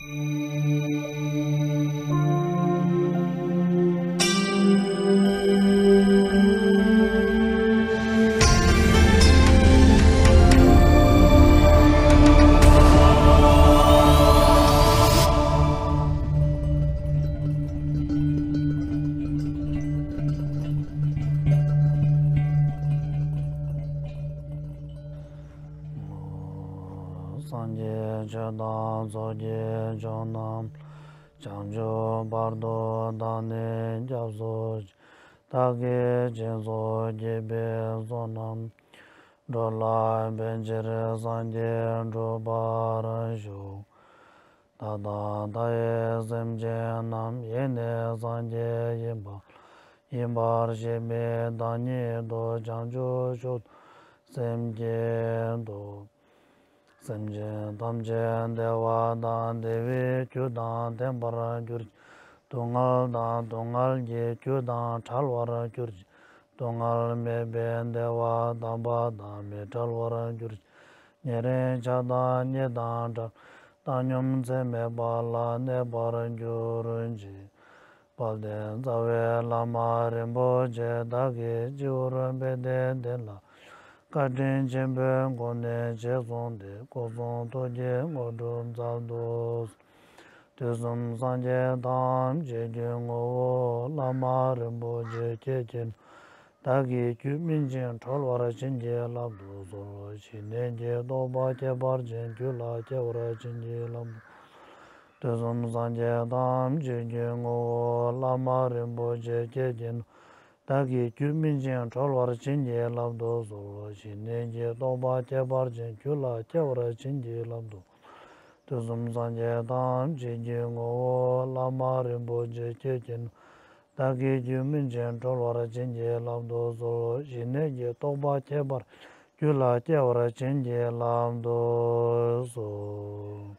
Sanje Chedam Zoje Jonam Chanjo Bardo Dane Japso Tage Chenzo Jebe Zonam Dola Benjere Sanje Drobara Sho Tada Daye Zemje Nam Yene Sanje Yimba Yimbar Shebe Danye Do Chanjo Shot Semje Do Semje Damje Dewa Dan Devi Kyudan Tembara Gyurj Dongal Dan Dongal Je Kyudan Chalwara Gyurj Dongal Mebe Dewa Damba Dame Chalwara Gyurj Nyere Chadan Nyedan Chal Tanyum Zeme Bala Nebara Gyurunji Balden Zawe Lama Rimbo Je Dagi Jiurun Bede Dela Kadin Jembe Gone Jezonde Kozon Toje Modun Zaldos Tuzum Sanje Dam Jejun O Lama Rimbo Je Chechen Dagi Kyuminjin Cholwara Chinje Labdo Zoro Chinenje Doba Chebar Jen Kyula Chewara Chinje Labdo Tuzum Sanje Dam Jejun O Lama Rimbo Je Chechen Dagi Kyuminjin Cholwara Chinje Labdo Zoro Chinenje Doba Chebar Jen Kyula Chewara Chinje Labdo Tuzum Sanje Dam Jejun O Lama Rimbo Je Chechen Dagi Kyuminjin Cholwara Chinje Labdo Zoro Chinenje Doba Chebar Kyula Chewara Chinje Labdo Zoro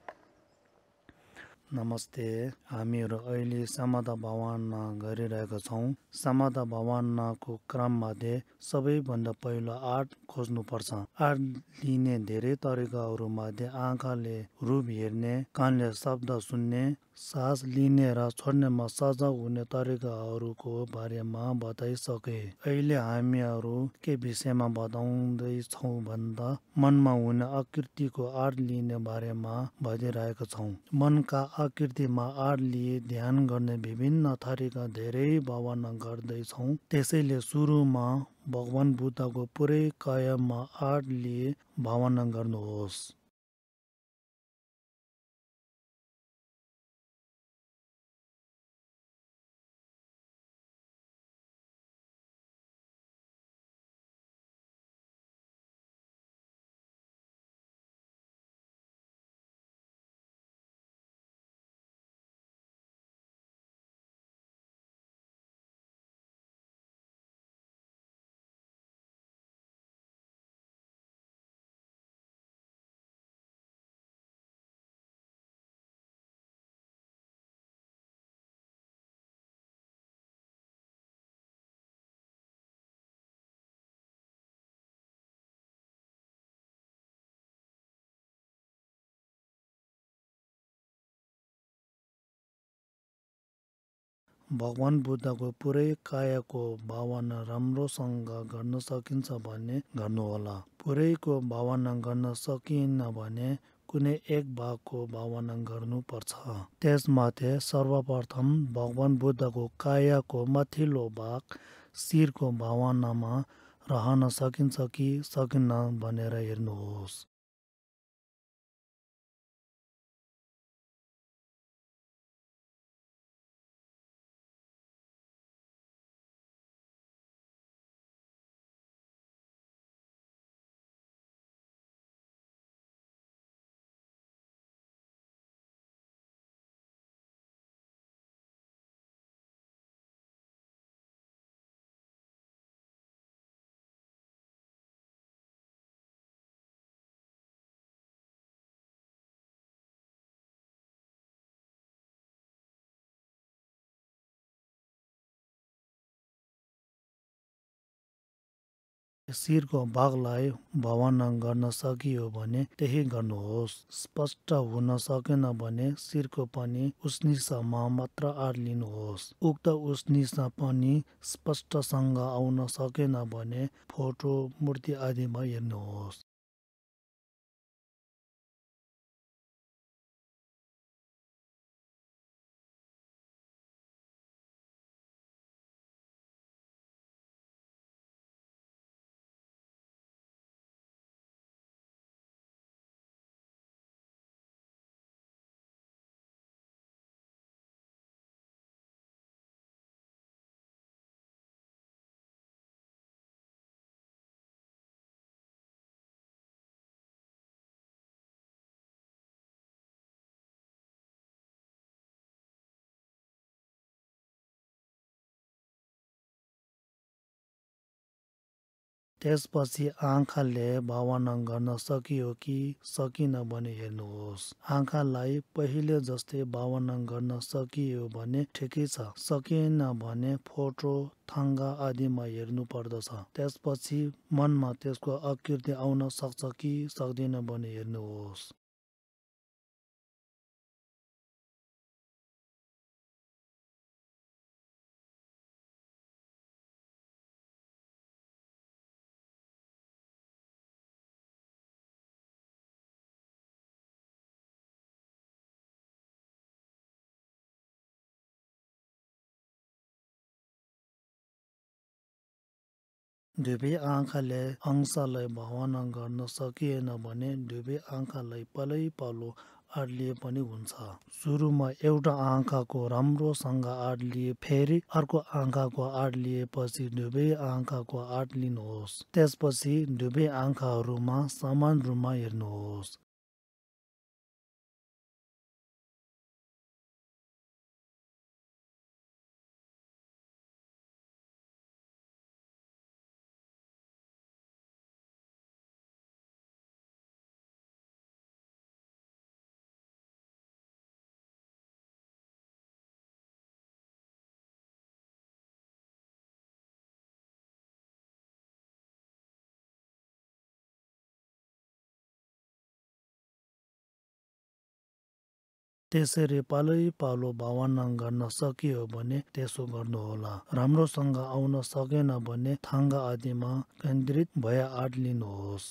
Namaste. हामीहरू अहिले समाधा भवनमा गरिरहेका छौँ। समाधा भवनको क्रममध्ये सबैभन्दा पहिलो art खोज्नुपर्छ। Art लिने धेरै तरिकाहरूमध्ये आँखाले रूप हेर्ने, कानले शब्द सुन्ने, सास लिने र छोड्नेमा सजाउ हुने तरिकाहरूको बारेमा बताइसके। अहिले हामीहरू के विषयमा बताउँदैछौँ भन्दा मनमा हुने आकृतिको आर्ट लिने बारेमा भनिरहेका छौँ। मनका आकृतिमा आर्ट लिए ध्यान गर्ने विभिन्न थरीका धेरै भावना गर्दैछौँ। त्यसैले सुरुमा भगवान बुद्धको पुरै कायामा आर्ट लिए भावना गर्नुहोस्। भगवान बुद्धको पुरै कायाको भावना राम्रोसँग गर्न सकिन्छ भने गर्नुहोला। पुरैको भावना गर्न सकिएन भने कुनै एक भागको भावना गर्नुपर्छ। त्यसमाथि सर्वप्रथम भगवान बुद्धको कायाको माथिल्लो भाग शिरको भावनामा रहन सकिन्छ कि सकिन्न भनेर हेर्नुहोस्। शिरको भागलाई भवन गर्न सकियो भने त्यही गर्नुहोस्। स्पष्ट हुन सकेन भने शिरको पनि उष्णिसमा मात्र आड लिनुहोस्। उक्त उष्णिस पनि स्पष्टसँग आउन सकेन भने फोटो मूर्ति आदिमा हेर्नुहोस्। त्यसपछि आँखाले भावना गर्न सकियो कि सकिन भने हेर्नुहोस्। आँखालाई पहिले जस्तै भावना गर्न सकियो भने ठिकै छ, सकिएन भने फोटो थाङ्गा आदिमा हेर्नु पर्दछ। त्यसपछि मनमा त्यसको आकृति आउन सक्छ कि सक्दैन भने हेर्नुहोस्। दुवै आँखाले अंशलाई भावना गर्न सकिएन भने दुवै आँखालाई पालो आड लिए पनि हुन्छ। सुरुमा एउटा आँखाको राम्रोसँग आड लिए फेरि अर्को आँखाको आड लिएपछि दुवै आँखाको आड लिनुहोस्। त्यसपछि दुवै आँखाहरूमा समान रूपमा हेर्नुहोस्। त्यसरी पालो भावना गर्न सकियो भने त्यसो गर्नुहोला। राम्रोसँग आउन सकेन भने थाङ्गा आदिमा केन्द्रित भए आड लिनुहोस्।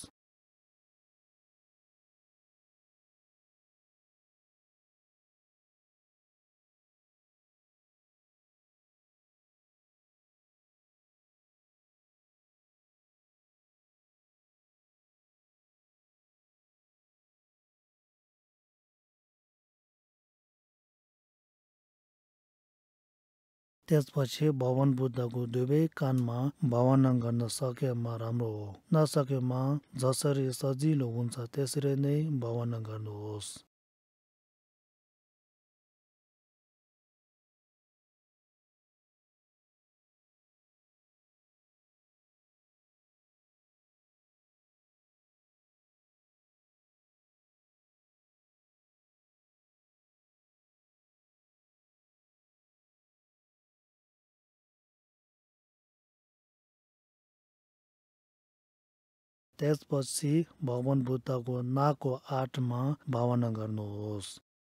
त्यसपछि भगवान बुद्धको दुवै कानमा भावना गर्न सकेमा राम्रो हो, नसकेमा जसरी सजिलो हुन्छ त्यसरी नै भावना गर्नुहोस्। त्यसपछि भगवान बुद्धको नाकको आठमा भावना गर्नुहोस्।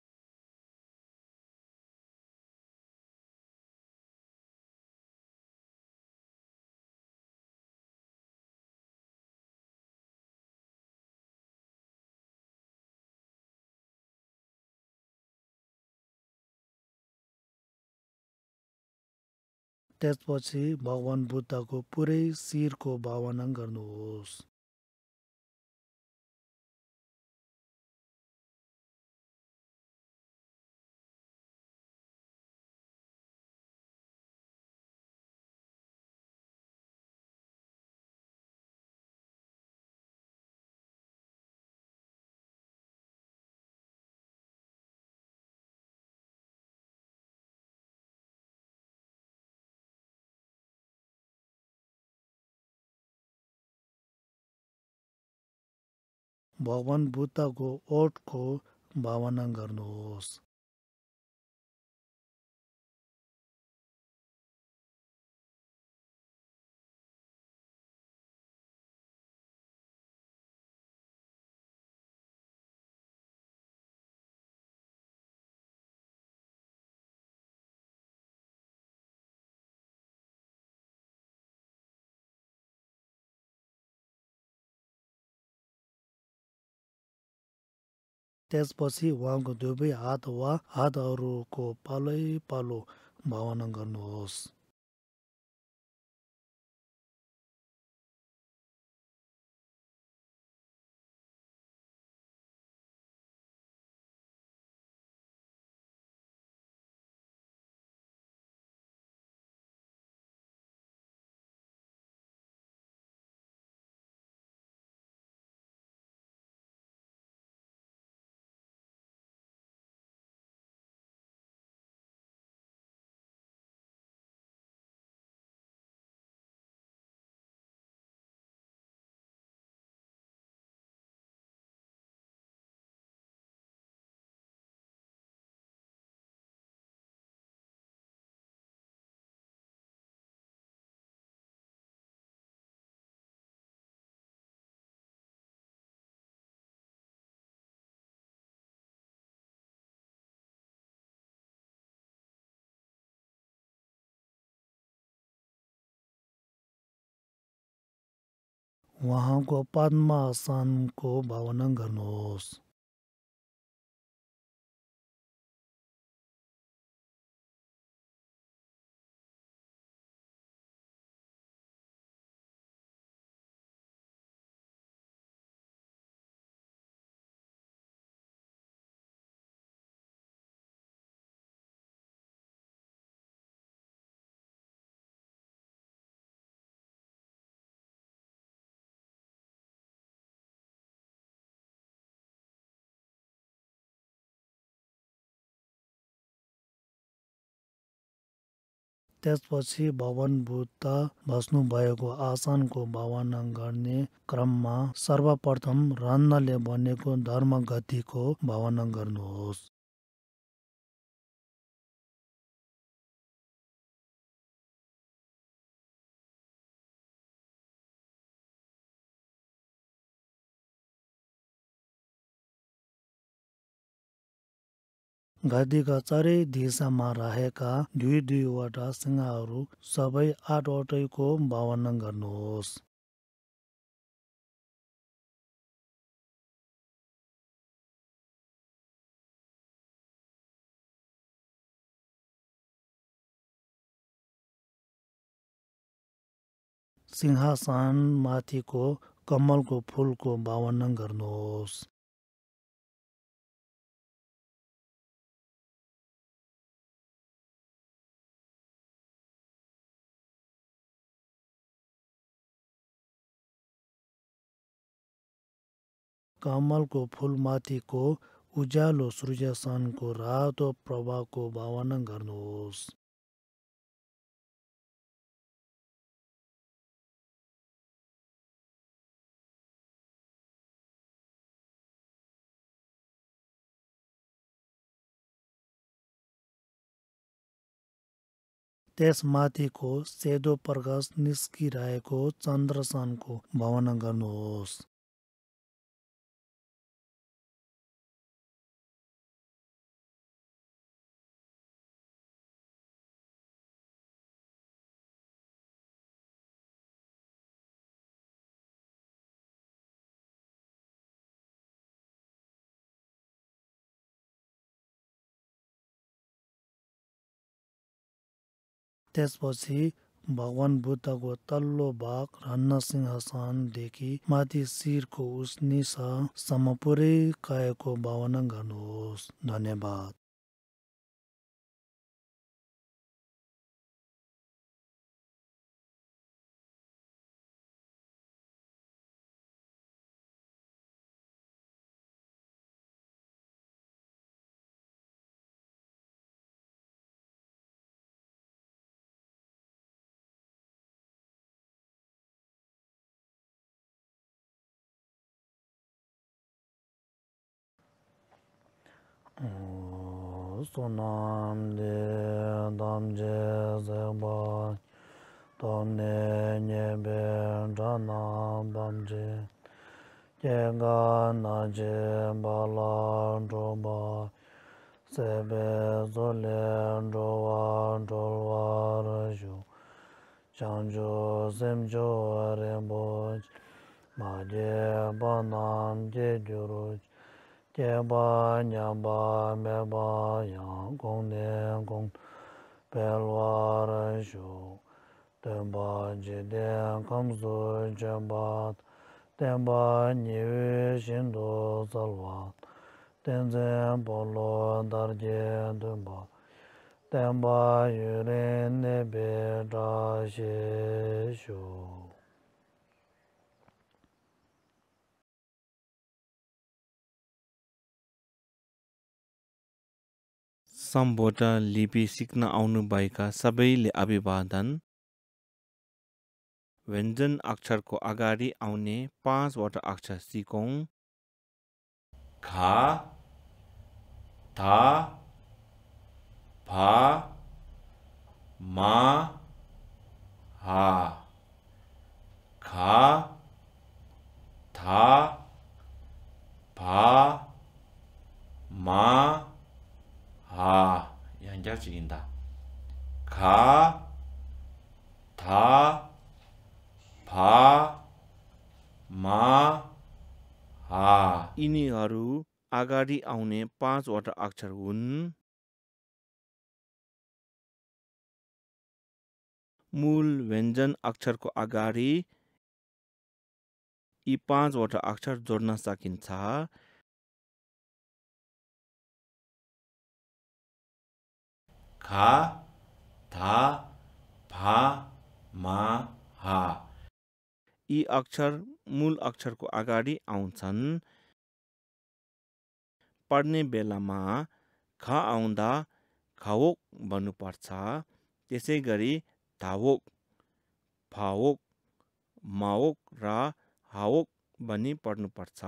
त्यसपछि भगवान बुद्धको पुरै शिरको भावना गर्नुहोस्। भगवान बुद्धको ओठको भावना गर्नुहोस्। त्यसपछि उहाँको दुवै हात वा हातहरूको पालो भावना गर्नुहोस्। उहाँको पद्मासनको भावना गर्नुहोस्। त्यसपछि भगवान बुद्ध बस्नुभएको आसनको भावना गर्ने क्रममा सर्वप्रथम रन्नले भनेको धर्मगतिको भावना गर्नुहोस्। गद्दीका चारै दिशामा रहेका दुईवटा सिंहहरू सबै आठवटैको भावना गर्नुहोस्। सिंहासन माथिको कमलको फूलको भावना गर्नुहोस्। कमलको फूलमाथिको उज्यालो सूर्यसनको रातो प्रभाको भावना गर्नुहोस्। त्यसमाथिको सेतो प्रकाश निस्किरहेको चन्द्रसनको भावना गर्नुहोस्। त्यसपछि भगवान बुद्धको तल्लो भाग रन्न सिंहासनदेखि माथि शिरको उस्निसम्म पुरै कायको भावना गर्नुहोस्। धन्यवाद। Sonam de damje zeba tone nyebe jana bamje jega naje bala droba sebe zole drowa drolwa rajo chanjo zemjo remboj maje banam je juruj Jeba, Nyamba, Meba, Yang, Gong, Ne, Gong, Belwa, Ranshu, Tenba, Jiden, Kamsu, Jemba, Tenba, Niwe, Shindu, Salwa, Tenzen, Polo, Darje, Tenba, Tenba, Yurin, Nebe, Tra, She, Shu. सम्बोट लिपि सिक्न आउनुभएका सबैले अभिवादन। व्यञ्जन अक्षरको अगाडि आउने 5 वटा अक्षर सिकौं। खा, था, फा, मा, हा। खा, था, फा, मा, हा. Yang jauh cinta. Ka, tha, pha, ma, ha. यिनीहरू अगाडि आउने 5 वटा अक्षर हुन्। मूल व्यञ्जन अक्षरको अगाडि यी 5 वटा अक्षर जोड्न सकिन्छ। खा, था, फा, मा, हा। यी अक्षर मूल अक्षरको अगाडि आउँछन्। पढ्ने बेलामा ख आउँदा खवोक भन्नुपर्छ। त्यसै गरी धावोक, फावोक, मावोक र हावोक भनी पढ्नुपर्छ।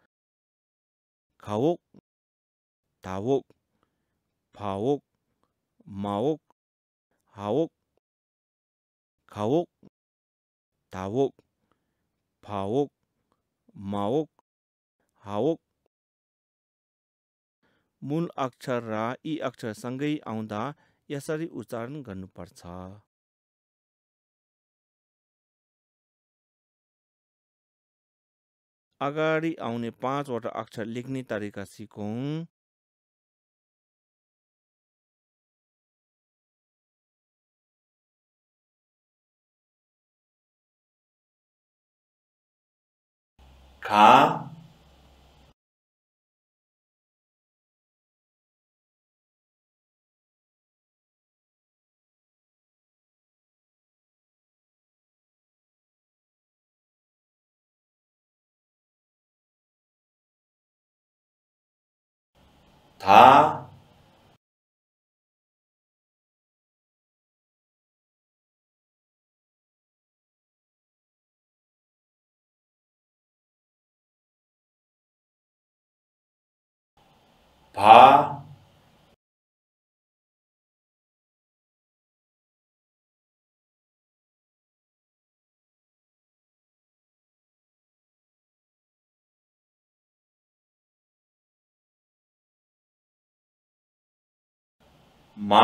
खवोक, धावोक, फावोक, मावोक, हावोक, खवोक, धावोक, फावोक, मावोक, हावोक। मूल अक्षर र यी अक्षर सँगै आउँदा यसरी उच्चारण गर्नुपर्छ। अगाडि आउने 5 वटा अक्षर लेख्ने तरिका सिकौं। खा, था, 5 मा,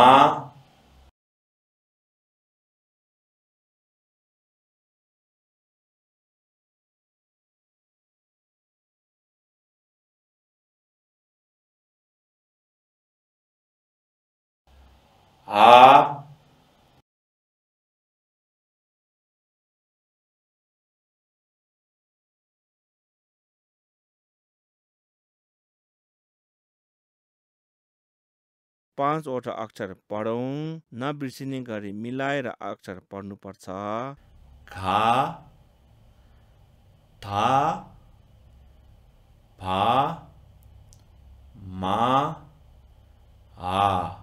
5 वटा अक्षर पढौं। नबिर्सिने गरी मिलाएर अक्षर पढ्नुपर्छ। खा, था, फा, मा, हा।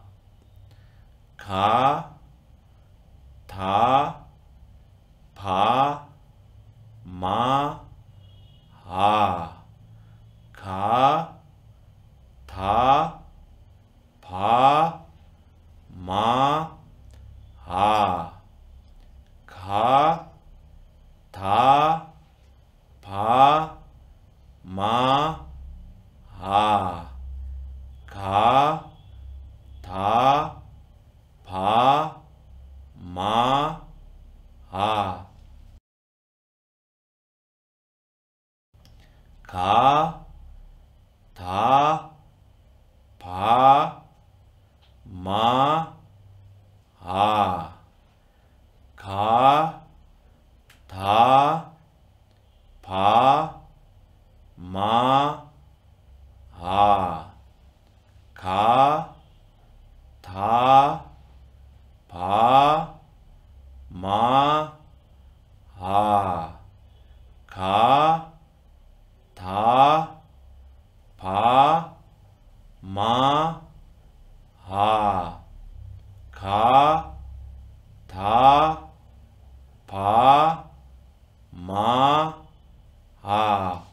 खा, था, फा, मा, हा। खा, था, फा, मा, हा। खा, था, फा, मा, हा। खा, था, फा, मा, हा। खा, धा, भा, मा, हा, खा, धा, भा, मा, हा, खा, धा, भा, मा, हा, खा, धा, भा, मा, हा, खा, धा, भा, मा, हा,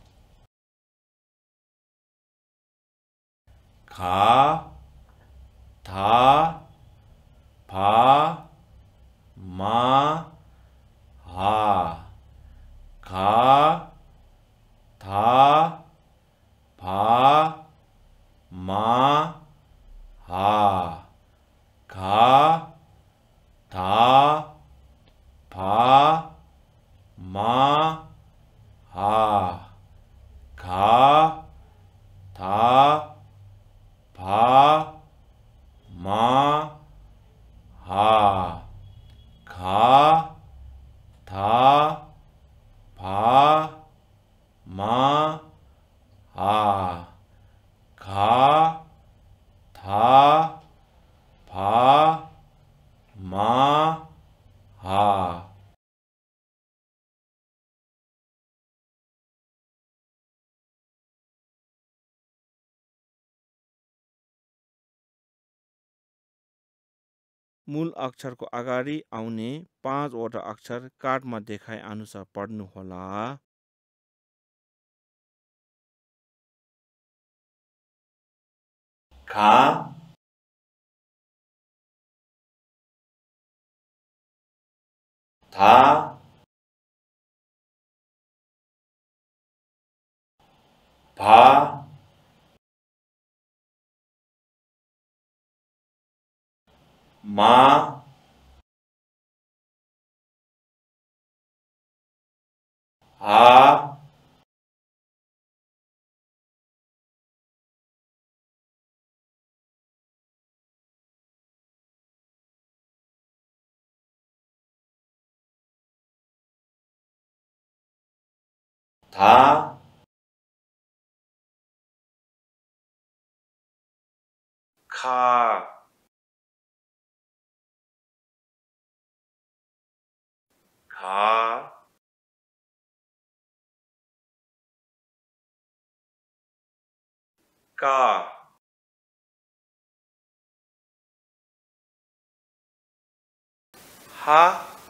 खा, धा, भा, मा, हा, खा, धा, भा, मा, हा, खा, धा, भा, मा, हा, खा, धा, भा, मा, हा, खा, धा, भा, मा, हा, खा, धा, भा, मा, हा. मूल अक्षरको अगाडि आउने 5 वटा अक्षर कार्डमा देखाए अनुसार पढ्नुहोला। खा, धा, भा, मा, हा, धा, खा, खा, का, हा,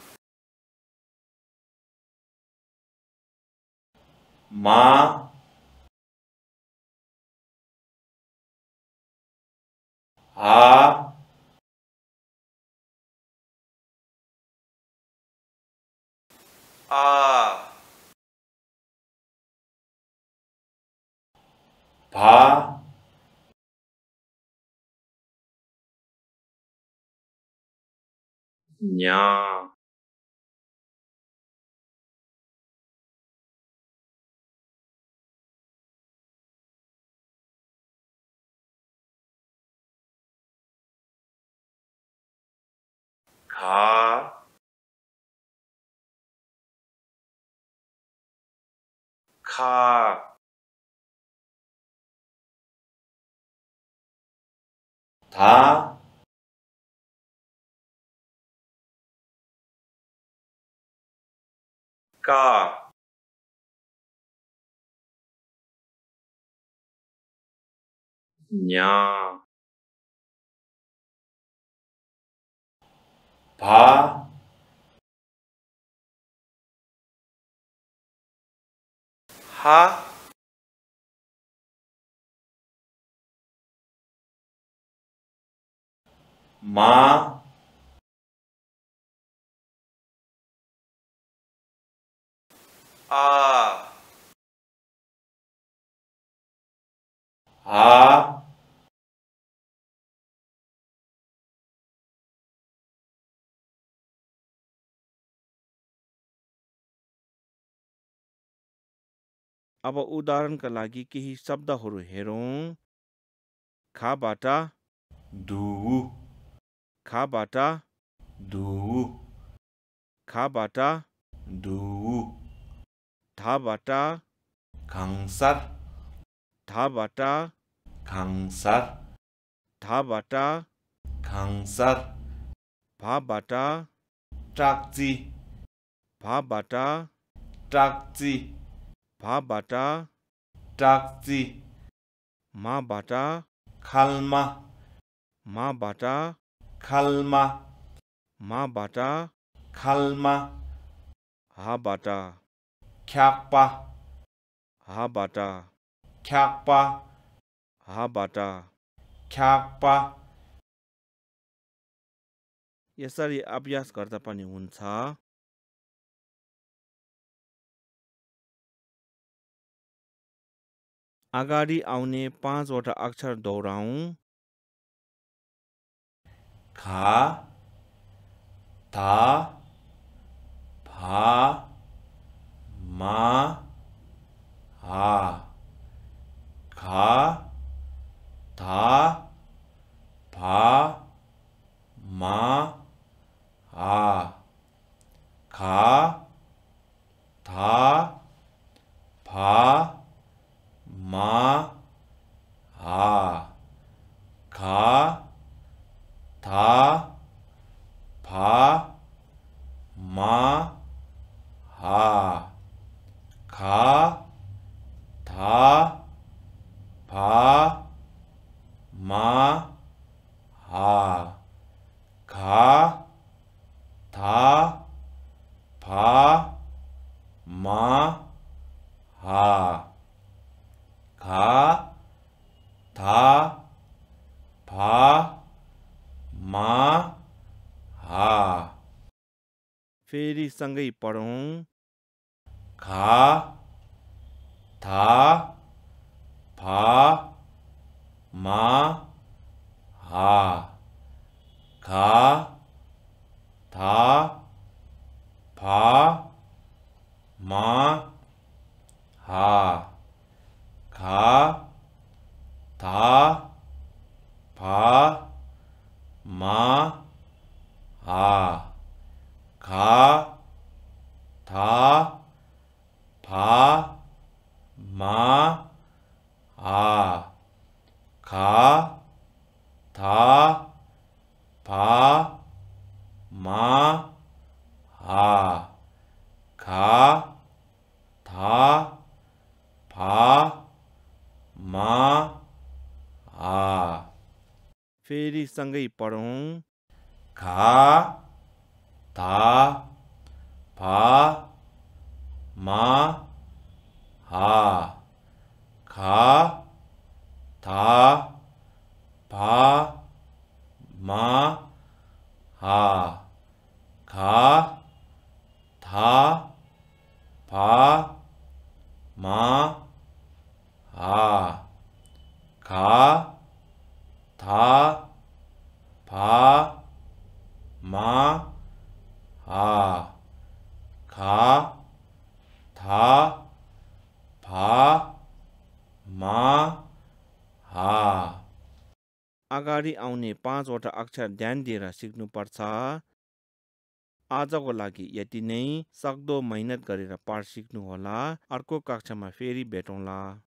मा, हा, आ, भा, न्या, खा, खा, धा, का, न्या, भा, हा, मा, आ, हा, अब उदाहरणका लागि केही शब्दहरू हेरौँ। खाबाट दुवु खाबाट दुवु खाबाट दुवु धाबाट 강살 धाबाट 강살 धाबाट 강살 भाबाट 짝지 भाबाट 짝지 भाबाट 짝지 माबाट 칼마 माबाट 칼마 माबाट 칼마 हाबाट 캬빠 हाबाट 캬빠 हाबाट 캬빠 यसरी अभ्यास गर्दा पनि हुन्छ। अगाडि आउने 5 वटा अक्षर दोहोऱ्याउँ। 가, 다, 바, 마, 아, 가, 다, 바, 마, 아, 가, 다, 바, 마, 아, 가, 다, 바, 마, 아, 가, 다, 바, 마, 아, 가, 다, 바, 마, 아, 가, 다, 바, मा हा फेरि सँगै पढौँ। खा था फा मा हा खा था फा मा हा खा था फा मा हा खा था फा मा हा खा था फा मा हा खा था फा मा हा फेरि सँगै पढौँ। खा था फा मा हा खा था फा मा हा खा था फा मा हा खा था फा मा हा खा था फा मा हा अगाडि आउने 5 वटा अक्षर ध्यान दिएर सिक्नुपर्छ। आजको लागि यति नै। सक्दो मेहनत गरेर पाठ सिक्नुहोला। अर्को कक्षामा फेरि भेटौँला।